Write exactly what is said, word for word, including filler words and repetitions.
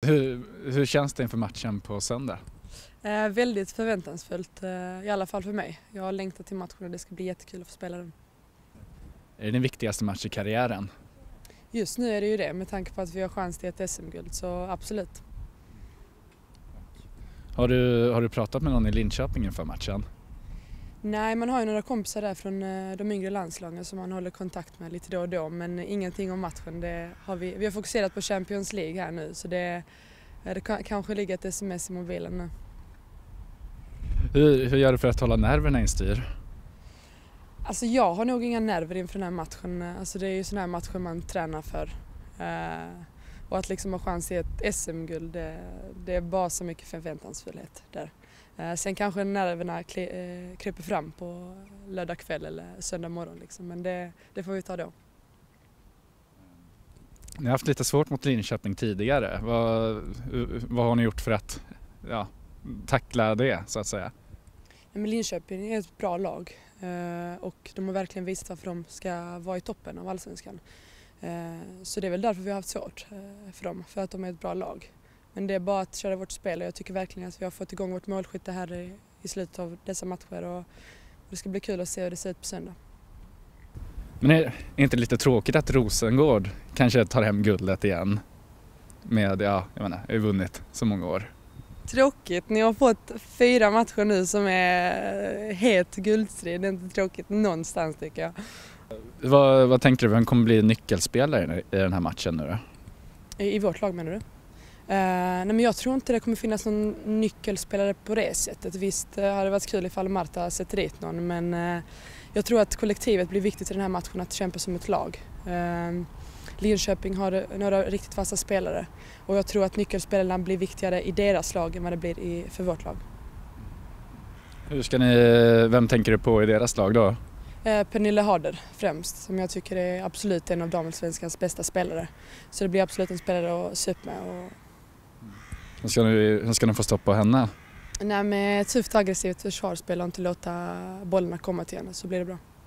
Hur, hur känns det inför matchen på söndag? Eh, väldigt förväntansfullt, eh, i alla fall för mig. Jag har längtat till matchen och det ska bli jättekul att få spela den. Är det din viktigaste match i karriären? Just nu är det ju det, med tanke på att vi har chans till ett S M-guld, så absolut. Har du, har du pratat med någon i Linköping inför matchen? Nej, man har ju några kompisar där från eh, de yngre landslagen som man håller kontakt med lite då och då, men ingenting om matchen. Det har vi, vi har fokuserat på Champions League här nu, så det, det kan, kanske ligger ett sms i mobilen nu. Hur, hur gör du för att hålla nerverna i styr? Alltså jag har nog inga nerver inför den här matchen. Alltså det är ju sådana här matcher man tränar för. Eh, och att liksom ha chans i ett S M-guld, det, det är bara så mycket förväntansfullhet där. Eh, sen kanske nerverna kli, eh, kryper fram på lördag kväll eller söndag morgon liksom. Men det, det får vi ta då. Ni har haft lite svårt mot Linköping tidigare. Vad, vad har ni gjort för att ja, tackla det så att säga? Men Linköping är ett bra lag och de har verkligen visat varför de ska vara i toppen av allsvenskan. Så det är väl därför vi har haft svårt för dem, för att de är ett bra lag. Men det är bara att köra vårt spel och jag tycker verkligen att vi har fått igång vårt målskytte här i, i slutet av dessa matcher och det ska bli kul att se hur det ser ut på söndag. Men är det inte lite tråkigt att Rosengård kanske tar hem guldet igen? Med, ja, jag menar, jag har vunnit så många år. Tråkigt. Ni har fått fyra matcher nu som är het guldstrid. Det är inte tråkigt någonstans tycker jag. Vad, vad tänker du, vem kommer bli nyckelspelare i den här matchen nu då? I, i vårt lag menar du? Uh, nej men jag tror inte det kommer finnas någon nyckelspelare på det sättet. Visst uh, hade det varit kul ifall Marta sätter dit någon, men uh, jag tror att kollektivet blir viktigt i den här matchen, att kämpa som ett lag. Uh, Linköping har några riktigt fasta spelare och jag tror att nyckelspelarna blir viktigare i deras lag än vad det blir i, för vårt lag. Hur ska ni, vem tänker du på i deras lag då? Eh, Pernille Harder främst, som jag tycker är absolut en av damallsvenskans bästa spelare. Så det blir absolut en spelare att se upp med. Och... Hur ska ni, hur ska ni få stopp på henne? Nej, med ett tufft aggressivt försvarsspel och inte låta bollarna komma till henne så blir det bra.